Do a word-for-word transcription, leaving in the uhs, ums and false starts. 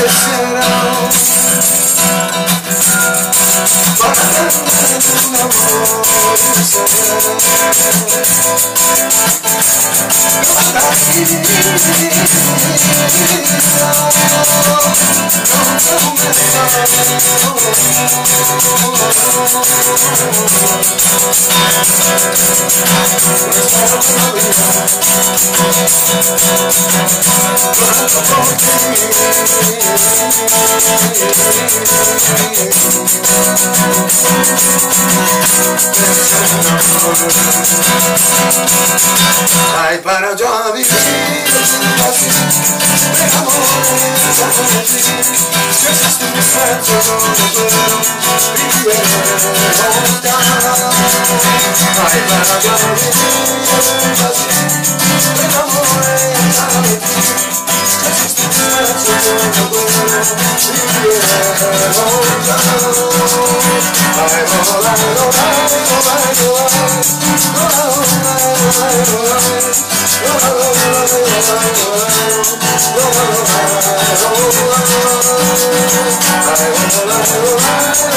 quisiera para tener un amor sincero. Ay, para yo vivir así, de amores así, si existe un descanso yo no puedo vivir otra. Ay, para yo vivir así, de amores así, si existe un descanso yo no puedo vivir otra. Ay, oh, oh, oh, oh, oh, oh,